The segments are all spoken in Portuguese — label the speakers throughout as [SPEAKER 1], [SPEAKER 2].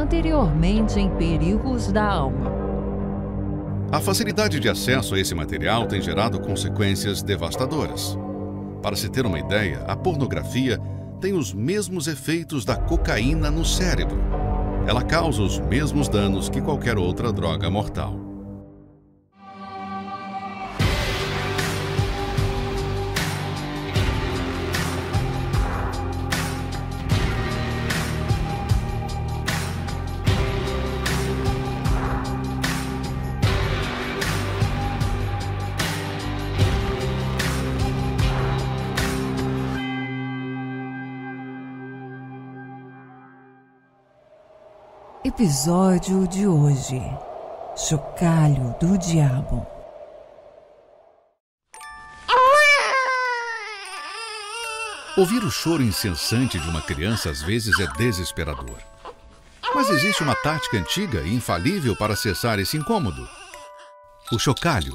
[SPEAKER 1] anteriormente em Perigos da Alma.
[SPEAKER 2] A facilidade de acesso a esse material tem gerado consequências devastadoras. Para se ter uma ideia, a pornografia tem os mesmos efeitos da cocaína no cérebro. Ela causa os mesmos danos que qualquer outra droga mortal.
[SPEAKER 3] Episódio de hoje: Chocalho do Diabo.
[SPEAKER 2] Ouvir o choro incessante de uma criança às vezes é desesperador. Mas existe uma tática antiga e infalível para cessar esse incômodo: o chocalho.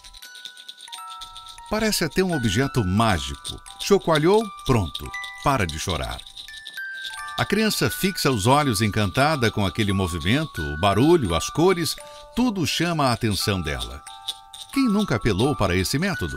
[SPEAKER 2] Parece até um objeto mágico. Chocalhou, pronto, para de chorar. A criança fixa os olhos encantada com aquele movimento, o barulho, as cores, tudo chama a atenção dela. Quem nunca apelou para esse método?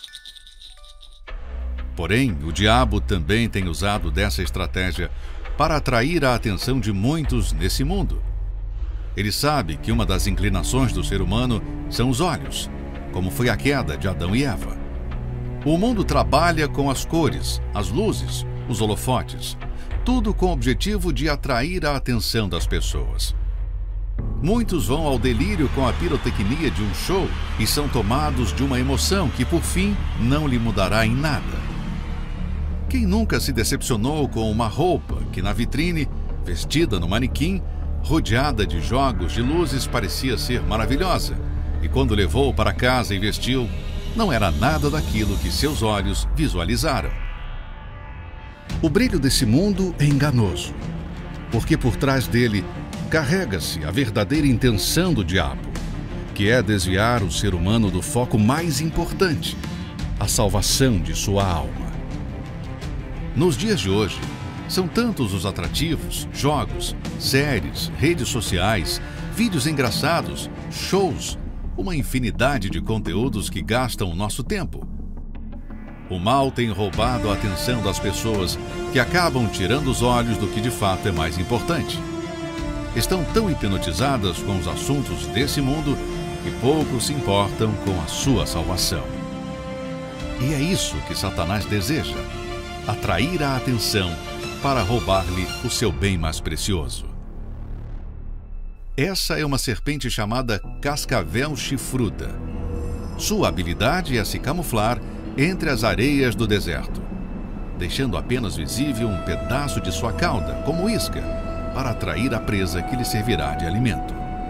[SPEAKER 2] Porém, o diabo também tem usado dessa estratégia para atrair a atenção de muitos nesse mundo. Ele sabe que uma das inclinações do ser humano são os olhos, como foi a queda de Adão e Eva. O mundo trabalha com as cores, as luzes, os holofotes, tudo com o objetivo de atrair a atenção das pessoas. Muitos vão ao delírio com a pirotecnia de um show e são tomados de uma emoção que, por fim, não lhe mudará em nada. Quem nunca se decepcionou com uma roupa que, na vitrine, vestida no manequim, rodeada de jogos de luzes, parecia ser maravilhosa, e quando levou para casa e vestiu, não era nada daquilo que seus olhos visualizaram? O brilho desse mundo é enganoso, porque por trás dele carrega-se a verdadeira intenção do diabo, que é desviar o ser humano do foco mais importante, a salvação de sua alma. Nos dias de hoje, são tantos os atrativos, jogos, séries, redes sociais, vídeos engraçados, shows, uma infinidade de conteúdos que gastam o nosso tempo. O mal tem roubado a atenção das pessoas, que acabam tirando os olhos do que de fato é mais importante. Estão tão hipnotizadas com os assuntos desse mundo que poucos se importam com a sua salvação. E é isso que Satanás deseja: atrair a atenção para roubar-lhe o seu bem mais precioso. Essa é uma serpente chamada cascavel chifruda. Sua habilidade é se camuflar entre as areias do deserto, deixando apenas visível um pedaço de sua cauda, como isca, para atrair a presa que lhe servirá de alimento.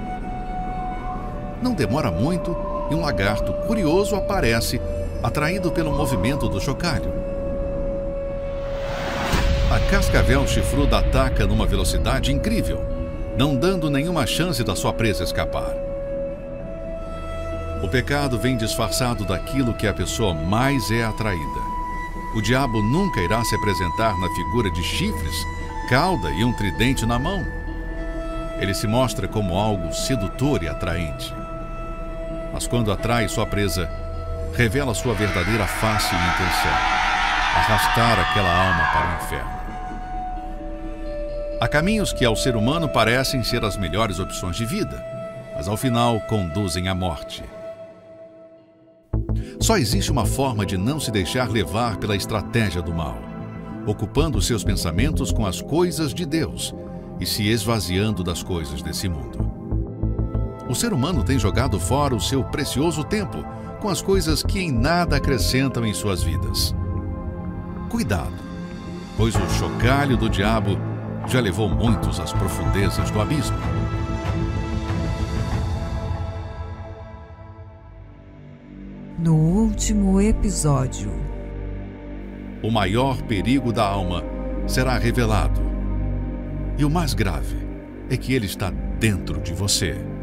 [SPEAKER 2] Não demora muito e um lagarto curioso aparece, atraído pelo movimento do chocalho. A cascavel chifruda ataca numa velocidade incrível, não dando nenhuma chance da sua presa escapar. O pecado vem disfarçado daquilo que a pessoa mais é atraída. O diabo nunca irá se apresentar na figura de chifres, cauda e um tridente na mão. Ele se mostra como algo sedutor e atraente. Mas quando atrai sua presa, revela sua verdadeira face e intenção: arrastar aquela alma para o inferno. Há caminhos que ao ser humano parecem ser as melhores opções de vida, mas ao final conduzem à morte. Só existe uma forma de não se deixar levar pela estratégia do mal: ocupando seus pensamentos com as coisas de Deus e se esvaziando das coisas desse mundo. O ser humano tem jogado fora o seu precioso tempo com as coisas que em nada acrescentam em suas vidas. Cuidado, pois o chocalho do diabo já levou muitos às profundezas do abismo.
[SPEAKER 3] No último episódio,
[SPEAKER 2] o maior perigo da alma será revelado. E o mais grave é que ele está dentro de você.